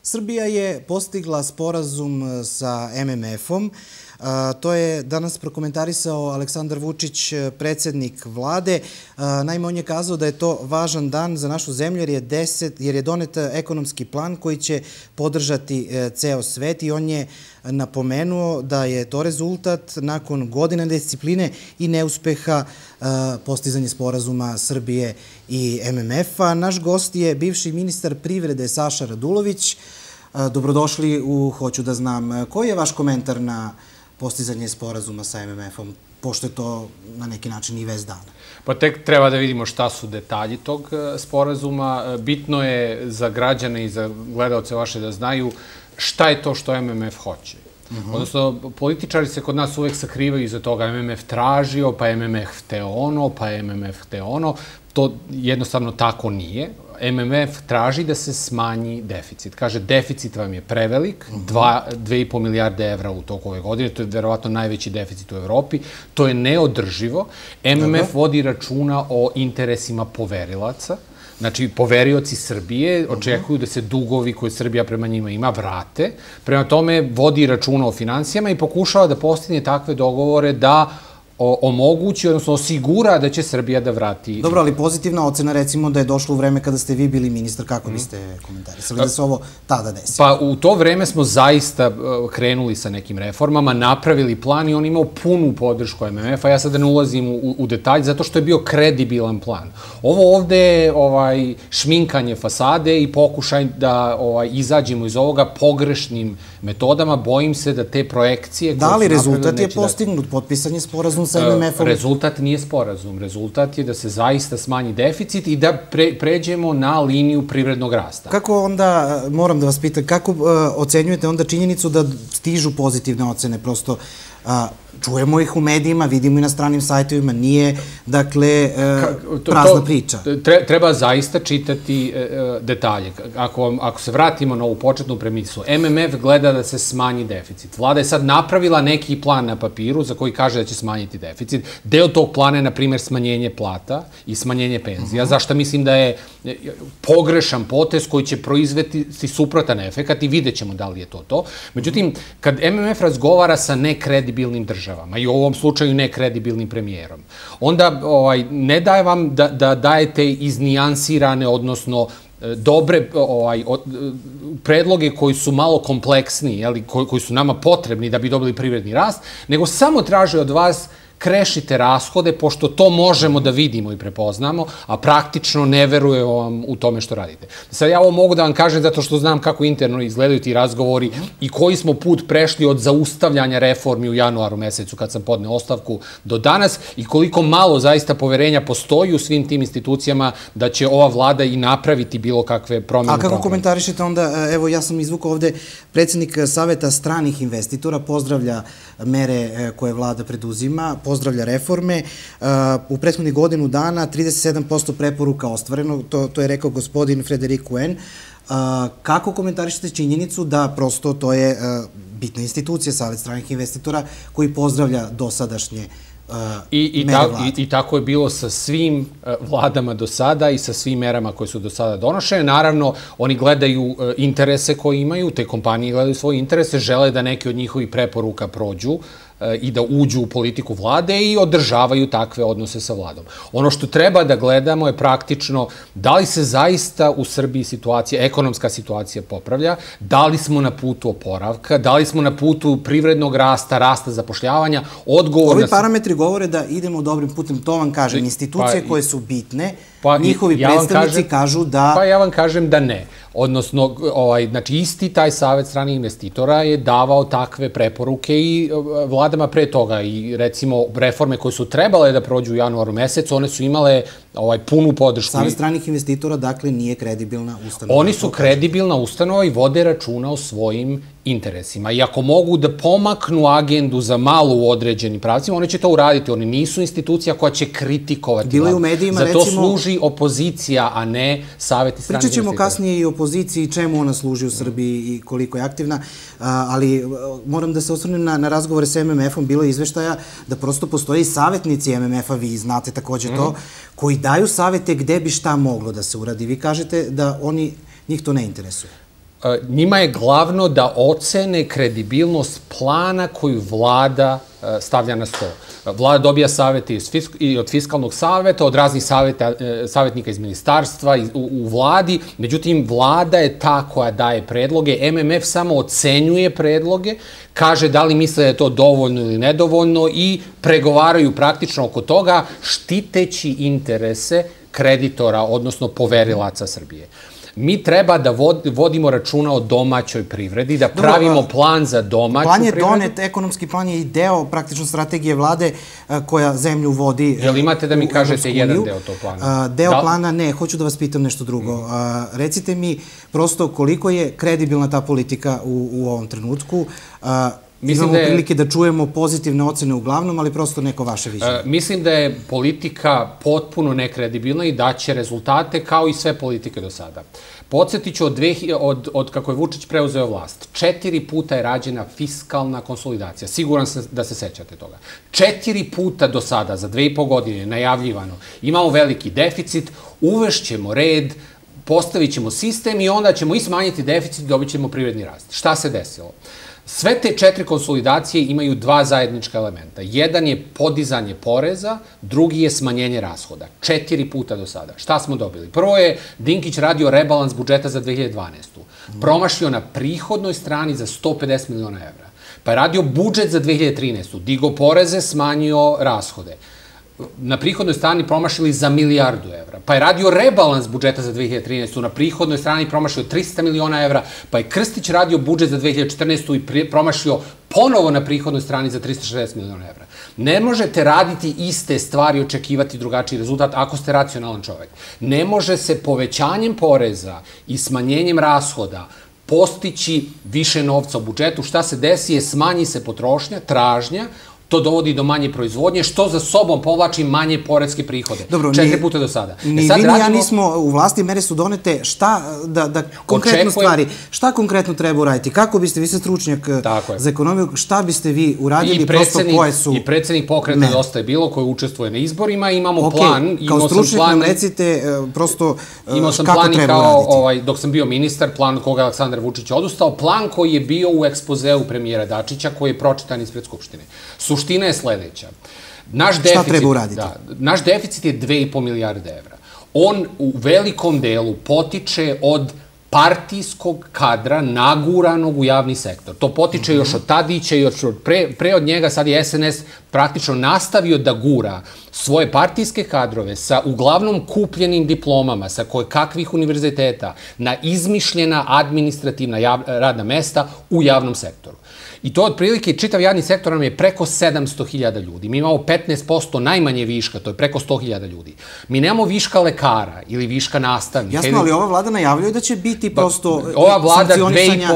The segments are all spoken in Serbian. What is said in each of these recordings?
Srbija je postigla sporazum sa MMF-om. To je danas prokomentarisao Aleksandar Vučić, predsednik vlade. Naime, on je kazao da je to važan dan za našu zemlju jer je donet ekonomski plan koji će podržati ceo svet i on je napomenuo da je to rezultat nakon godina discipline i neuspeha postizanje sporazuma Srbije i MMF-a. Naš gost je bivši ministar privrede Saša Radulović. Dobrodošli u Hoću da znam. Koji je vaš komentar na postizanje sporazuma sa MMF-om, pošto je to na neki način i vez dana? Pa tek treba da vidimo šta su detalji tog sporazuma. Bitno je za građane i za gledalce vaše da znaju šta je to što MMF hoće. Odnosno, političari se kod nas uvek sakrivaju iza toga MMF tražio, pa MMF hteo ono, pa MMF hteo ono. To jednostavno tako nije. MMF traži da se smanji deficit. Kaže, deficit vam je prevelik, 2,5 milijarde evra u toku ove godine, to je verovatno najveći deficit u Evropi, to je neodrživo. MMF vodi računa o interesima poverilaca. Znači, poverioci Srbije očekuju da se dugovi koje Srbija prema njima ima vrate. Prema tome, vodi računa o finansijama i pokušava da postigne takve dogovore da omogući, odnosno osigura da će Srbija da vrati... Dobro, ali pozitivna ocena, recimo, da je došlo u vreme kada ste vi bili ministar, kako biste komentarisali da se ovo tada desi? Pa u to vreme smo zaista krenuli sa nekim reformama, napravili plan i on imao punu podršku MMF-a. Ja sada ne ulazim u detalj, zato što je bio kredibilan plan. Ovo ovde je šminkanje fasade i pokušaj da izađemo iz ovoga pogrešnim metodama. Bojim se da te projekcije... Da li rezultat je postignut, potpisanje sporazum sa MMF-om? Rezultat nije sporazum. Rezultat je da se zaista smanji deficit i da pređemo na liniju privrednog rasta. Kako onda, moram da vas pitam, kako ocenjujete onda činjenicu da stižu pozitivne ocene? Prosto čujemo ih u medijima, vidimo i na stranim sajtovima, nije, dakle, prazna priča. Treba zaista čitati detalje. Ako se vratimo na ovu početnu premisu, MMF gleda da se smanji deficit. Vlada je sad napravila neki plan na papiru za koji kaže da će smanjiti deficit. Deo tog plana je, na primjer, smanjenje plata i smanjenje penzija, zašto mislim da je pogrešan potez koji će proizvesti suprotan efekat i vidjet ćemo da li je to to. Međutim, kad MMF razgovara sa nekredibilnim državama i u ovom slučaju nekredibilnim premijerom, onda ne daje vam da dajete iznijansirane, odnosno dobre predloge koji su malo kompleksniji, koji su nama potrebni da bi dobili privredni rast, nego samo traže od vas krešite rashode, pošto to možemo da vidimo i prepoznamo, a praktično ne verujemo vam u tome što radite. Sad ja ovo mogu da vam kažem zato što znam kako interno izgledaju ti razgovori i koji smo put prešli od zaustavljanja reformi u januaru mesecu kad sam podneo ostavku do danas i koliko malo zaista poverenja postoji u svim tim institucijama da će ova vlada i napraviti bilo kakve promjene. A kako komentarišete onda, evo ja sam izvukao ovde, predsjednik Saveta stranih investitora pozdravlja mere koje vlada preduzima, pozdravlja reforme. U prethodnih godinu dana 37% preporuka ostvareno, to je rekao gospodin Frederik Kuen. Kako komentarišete činjenicu da prosto to je bitna institucija, Savet stranih investitora, koji pozdravlja dosadašnje mere vlade? I tako je bilo sa svim vladama do sada i sa svim merama koje su do sada donošene. Naravno, oni gledaju interese koje imaju, te kompanije gledaju svoje interese, žele da neke od njihovih preporuka prođu i da uđu u politiku vlade i održavaju takve odnose sa vladom. Ono što treba da gledamo je praktično da li se zaista u Srbiji ekonomska situacija popravlja, da li smo na putu oporavka, da li smo na putu privrednog rasta, rasta zapošljavanja. Ovi parametri govore da idemo dobrim putem, to vam kažem, institucije koje su bitne, njihovi predstavnici kažu da... Pa ja vam kažem da ne. Odnosno, znači isti taj Savet stranih investitora je davao takve preporuke i vladama pre toga i recimo reforme koje su trebale da prođu u januaru mesecu, one su imale punu podršku. Savet stranih investitora, dakle, nije kredibilna ustanova. Oni su kredibilna ustanova i vode računa o svojim interesima. I ako mogu da pomaknu agendu za malo u određenim pravcima, oni će to uraditi. Oni nisu institucija koja će kritikovati. Bilo je u medijima, recimo... Za to služi opozicija, a ne saveti stranih investitora. Pričat ćemo kasnije i o opoziciji, čemu ona služi u Srbiji i koliko je aktivna, ali moram da se osvrnem na razgovore sa MMF-om. Bilo je izveštaja da prosto postoje i savjetnici MMF-a, vi znate takođe to, koji daju savete gde bi šta moglo da se uradi. Vi kažete da njih to ne interesuje. njima je glavno da ocene kredibilnost plana koju vlada stavlja na sto. Vlada dobija savete i od fiskalnog saveta, od raznih savjetnika iz ministarstva, u vladi, međutim, vlada je ta koja daje predloge, MMF samo ocenjuje predloge, kaže da li misle da je to dovoljno ili nedovoljno i pregovaraju praktično oko toga, štiteći interese kreditora, odnosno poverilaca Srbije. Mi treba da vodimo računa o domaćoj privredi, da pravimo plan za domaću privredu. Plan je donet, ekonomski plan je i deo praktično strategije vlade koja zemlju vodi. Jel imate da mi kažete jedan deo tog plana? Deo plana ne, hoću da vas pitam nešto drugo. Recite mi prosto koliko je kredibilna ta politika u ovom trenutku. Imamo prilike da čujemo pozitivne ocene uglavnom, ali prosto neko vaše viđenje. Mislim da je politika potpuno nekredibilna i daće rezultate kao i sve politike do sada. Podsjetit ću od kako je Vučić preuzeo vlast, 4 puta je rađena fiskalna konsolidacija. Siguran sam da se sećate toga. 4 puta do sada, za 2,5 godine, najavljivano. Imamo veliki deficit, uvešćemo red, postavit ćemo sistem i onda ćemo i smanjiti deficit i dobit ćemo privredni rast. Šta se desilo? Sve te 4 konsolidacije imaju 2 zajednička elementa. Jedan je podizanje poreza, drugi je smanjenje rashoda. 4 puta do sada. Šta smo dobili? Prvo je Dinkić radio rebalans budžeta za 2012. Promašio na prihodnoj strani za 150 miliona evra. Pa je radio budžet za 2013. Digo poreze, smanjio rashode. Na prihodnoj strani promašili za 1 milijardu evra. Pa je radio rebalans budžeta za 2013. Na prihodnoj strani promašio 300 miliona evra. Pa je Krstić radio budžet za 2014. i promašio ponovo na prihodnoj strani za 360 miliona evra. Ne možete raditi iste stvari i očekivati drugačiji rezultat ako ste racionalan čovek. Ne može se povećanjem poreza i smanjenjem rashoda postići više novca u budžetu. Šta se desi je smanji se potrošnja, tražnja, to dovodi do manje proizvodnje, što za sobom povlači manje poreske prihode. 4 puta do sada. Ni vi ni ja nismo u vlasti, mere su donete, šta, da konkretno stvari, šta konkretno treba uraditi? Kako biste, vi ste stručnjak za ekonomiju, šta biste vi uradili, prosto koje su... I predsednik pokreta Dosta je bilo, koji učestvuje na izborima, imamo plan... Kao stručnjak nam recite, prosto, kako treba uraditi? Dok sam bio ministar, plan od koga Aleksandar Vučić odustao, plan koji je bio u ekspozeu premijera Dačića, koji je pročitan ispred Skupštine. Suština je sledeća. Šta treba uraditi? Naš deficit je 2,5 milijarde evra. On u velikom delu potiče od partijskog kadra naguranog u javni sektor. To potiče još od Tadića i još pre od njega, sad je SNS praktično nastavio da gura svoje partijske kadrove sa uglavnom kupljenim diplomama, sa kakvih univerziteta, na izmišljena administrativna radna mesta u javnom sektoru. I to otprilike, čitav javni sektor nam je preko 700.000 ljudi. Mi imamo 15% najmanje viška, to je preko 100.000 ljudi. Mi nemamo viška lekara ili viška nastavnika. Jasno, ali ova vlada najavljuje da će biti prosto sankcionisanja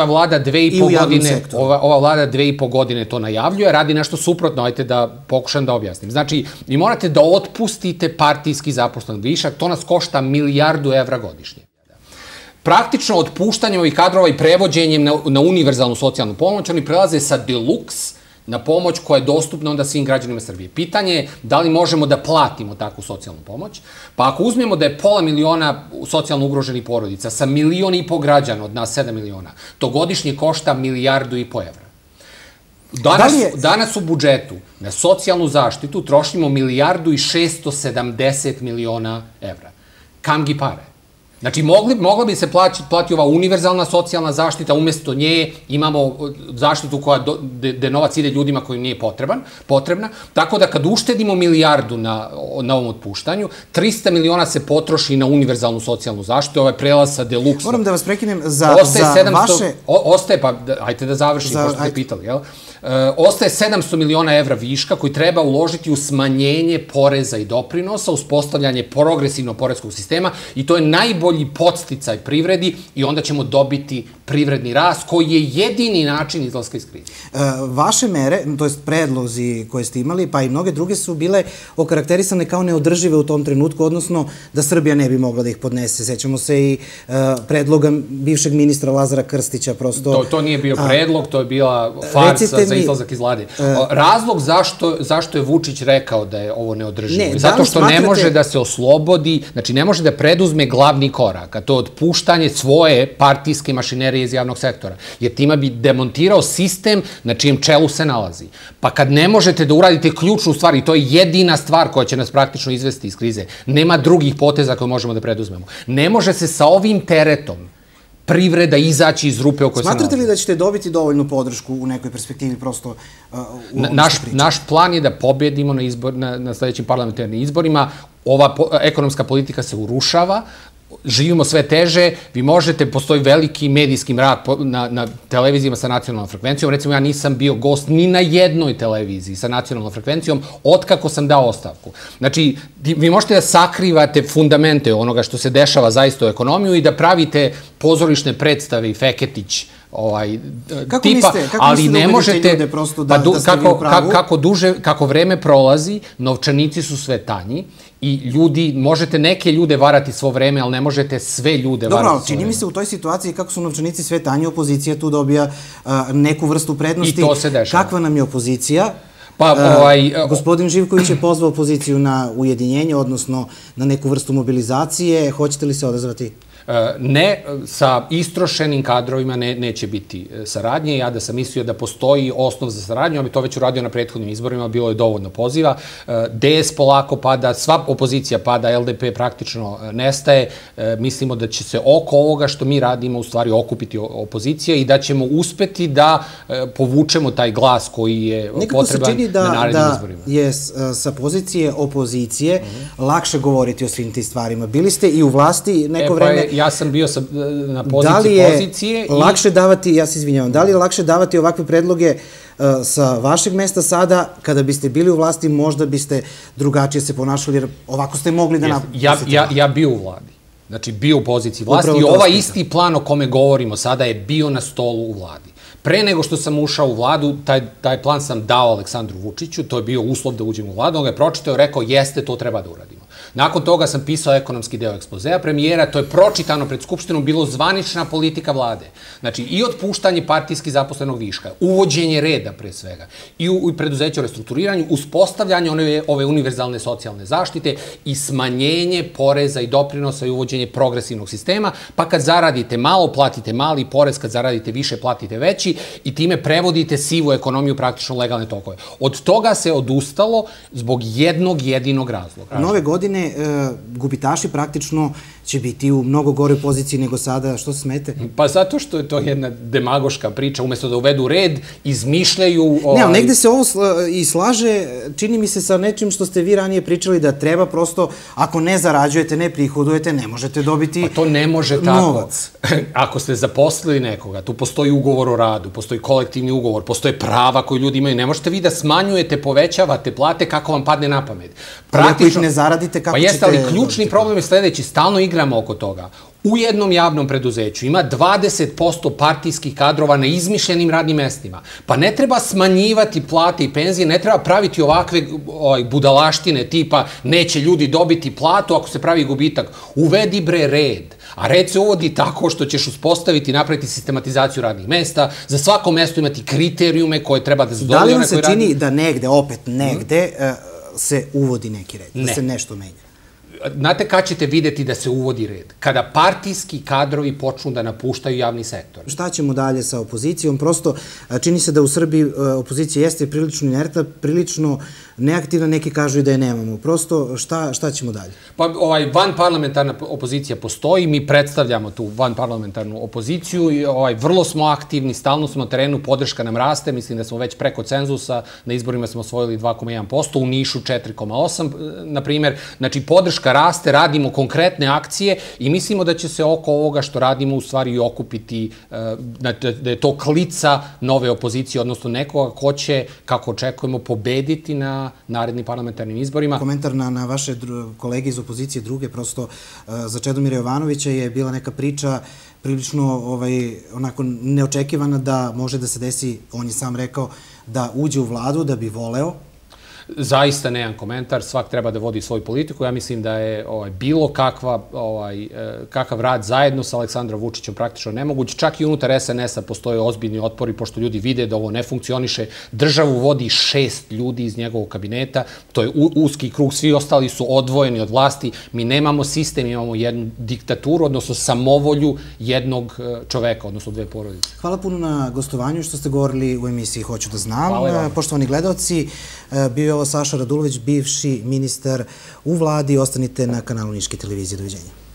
i u javnom sektoru. Ova vlada 2,5 godine to najavljuje, radi nešto suprotno, ajte da pokušam da objasnim. Znači, vi morate da otpustite partijski zaposlen višak, to nas košta 1 milijardu evra godišnje. Praktično otpuštanjem ovih kadrova i prevođenjem na univerzalnu socijalnu pomoć, oni prelaze sa deluks na pomoć koja je dostupna onda svim građanima Srbije. Pitanje je da li možemo da platimo takvu socijalnu pomoć, pa ako uzmemo da je 500 miliona socijalno ugroženih porodica sa 1,5 miliona građana od nas 7 miliona, to godišnje košta 1,5 milijardu evra. Danas u budžetu na socijalnu zaštitu trošimo 1,670 miliona evra. Kam pare? Znači, mogla bi se plati ova univerzalna socijalna zaštita, umesto nje imamo zaštitu gde novac ide ljudima kojim nije potrebna, tako da kad uštedimo 1 milijardu na ovom otpuštanju, 300 miliona se potroši na univerzalnu socijalnu zaštitu, ovaj prelaz sa deluksa. Moram da vas prekinem za vaše... Ostaje, pa ajte da završim, ko ste pitali, jel? Ostaje 700 miliona evra viška koji treba uložiti u smanjenje poreza i doprinosa, uspostavljanje progresivnog poreskog sistema i to je najbolji podsticaj privredi i onda ćemo dobiti privredni rast koji je jedini način izlaska iz krize. Vaše mere, to je predlozi koje ste imali, pa i mnoge druge su bile okarakterisane kao neodržive u tom trenutku, odnosno da Srbija ne bi mogla da ih podnese. Sećamo se i predloga bivšeg ministra Lazara Krstića, prosto... To nije bio predlog, to je bila farsa za izlazak iz vlade. Razlog zašto je Vučić rekao da je ovo neodrživo? Zato što ne može da se oslobodi, znači ne može da preduzme glavni koraka, to je otpuštanje svoje partijske mašinerije iz javnog sektora, jer time bi demontirao sistem na čijem čelu se nalazi. Pa kad ne možete da uradite ključnu stvar, i to je jedina stvar koja će nas praktično izvesti iz krize, nema drugih poteza koje možemo da preduzmemo. Ne može se sa ovim teretom privreda izaći iz rupe o kojoj se nalazi. Smatrate li da ćete dobiti dovoljnu podršku u nekoj perspektivi prosto u ovom što pričam? Naš plan je da pobedimo na sledećim parlamentarnim izborima. Ova ekonomska politika se urušava, živimo sve teže, vi možete, postoji veliki medijski mrak na televizijama sa nacionalnom frekvencijom. Recimo, ja nisam bio gost ni na jednoj televiziji sa nacionalnom frekvencijom otkako sam dao ostavku. Znači, vi možete da sakrivate fundamente onoga što se dešava zaista u ekonomiju i da pravite pozorišne predstave i Feketić tipa, ali ne možete, kako vreme prolazi, novčanici su sve tanji i ljudi, možete neke ljude varati svo vreme, ali ne možete sve ljude varati svo vreme. Dobro, čini mi se u toj situaciji kako su novčanici sve tanji, opozicija tu dobija neku vrstu prednosti. I to se dešava. Kakva nam je opozicija? Gospodin Živković je pozvao opoziciju na ujedinjenje, odnosno na neku vrstu mobilizacije. Hoćete li se odazvati? Ne, sa istrošenim kadrovima neće biti saradnje. Ja da sam mislio da postoji osnov za saradnju, ja bi to već uradio na prethodnim izborima, bilo je dovoljno poziva. DS polako pada, sva opozicija pada, LDP praktično nestaje. Mislimo da će se oko ovoga što mi radimo u stvari okupiti opozicija i da ćemo uspeti da povučemo taj glas koji je potreban na narednim izborima. Nekako se čini da je sa pozicije opozicije lakše govoriti o svim tim stvarima. Bili ste i u vlasti neko vreme. Ja sam bio na poziciji pozicije. Da li je lakše davati, ja se izvinjavam, da li je lakše davati ovakve predloge sa vašeg mesta sada, kada biste bili u vlasti, možda biste drugačije se ponašali, jer ovako ste mogli da napisate? Ja bio u vladi. Znači, bio u poziciji vlasti i ovaj isti plan o kome govorimo sada je bio na stolu u vladi. Pre nego što sam ušao u vladu, taj plan sam dao Aleksandru Vučiću, to je bio uslov da uđem u vladu, on ga je pročitao i rekao, jeste, to treba da uradimo. Nakon toga sam pisao ekonomski deo ekspozea premijera, to je pročitano pred Skupštinom, bilo zvanična politika vlade. Znači, i otpuštanje partijski zaposlenog viška, uvođenje reda pre svega, i u preduzeću o restrukturiranju, uspostavljanje ove univerzalne socijalne zaštite i smanjenje poreza i doprinosa i uvođenje progresivnog sistema, pa kad zaradite malo, platite mali porez, kad zaradite više, platite veći i time prevodite sivu ekonomiju praktično legalne tokove. Od toga se odustalo zbog jednog jedinog razloga. Nove godine gubitaši praktično će biti u mnogo goroj poziciji nego sada. Što se smete? Pa zato što je to jedna demagoška priča. Umesto da uvedu red, izmišljaju... Ne, ali negde se ovo i slaže, čini mi se sa nečim što ste vi ranije pričali, da treba prosto, ako ne zarađujete, ne prihodujete, ne možete dobiti novac. Pa to ne može tako. Ako ste zaposlili nekoga, tu postoji ugovor o radu, postoji kolektivni ugovor, postoje prava koje ljudi imaju. Ne možete vi da smanjujete, povećavate plate kako vam padne na pamet. Ako ih ne zaradite, kako ćete... Pa jeste, ali ključni problem je sledeći, stalno igramo oko toga. U jednom javnom preduzeću ima 20% partijskih kadrova na izmišljenim radnim mestima. Pa ne treba smanjivati plate i penzije, ne treba praviti ovakve budalaštine tipa neće ljudi dobiti platu ako se pravi gubitak. Uvedi bre red. A red se uvodi tako što ćeš uspostaviti i napraviti sistematizaciju radnih mesta, za svako mesto imati kriterijume koje treba da zadovolji. Da li vam se čini da negde, opet negde, se uvodi neki red, da se nešto menja? Znate kada ćete videti da se uvodi red? Kada partijski kadrovi počnu da napuštaju javni sektor. Šta ćemo dalje sa opozicijom? Prosto, čini se da u Srbiji opozicija jeste prilično inertna, prilično neaktivna, neki kažu i da je nemamo. Prosto, šta ćemo dalje? Pa, vanparlamentarna opozicija postoji, mi predstavljamo tu vanparlamentarnu opoziciju i vrlo smo aktivni, stalno smo na terenu, podrška nam raste, mislim da smo već preko cenzusa, na izborima smo osvojili 2,1%, u Nišu 4,8%, na primjer. Znači, podrška raste, radimo konkretne akcije i mislimo da će se oko ovoga što radimo u stvari i okupiti, da je to klica nove opozicije, odnosno nekoga ko će, kako očekujemo, pobediti na narednim parlamentarnim izborima. Komentar na vaše kolege iz opozicije druge, prosto za Čedomira Jovanovića je bila neka priča prilično onako neočekivana da može da se desi, on je sam rekao, da uđe u vladu, da bi voleo. Zaista nemam komentar, svak treba da vodi svoju politiku. Ja mislim da je bilo kakav rad zajedno sa Aleksandrom Vučićem praktično nemoguć. Čak i unutar SNS-a postoje ozbiljni otpori, pošto ljudi vide da ovo ne funkcioniše. Državu vodi 6 ljudi iz njegovog kabineta, to je uski krug, svi ostali su odvojeni od vlasti. Mi nemamo sistem, imamo jednu diktaturu, odnosno samovolju jednog čoveka, odnosno 2 porodice. Hvala puno na gostovanju što ste govorili u emisiji Hoću da znam. Poštovani gledalci, bio je ovo Saša Radulović, bivši ministar u vladi. Ostanite na kanalu Niške televizije. Doviđenja.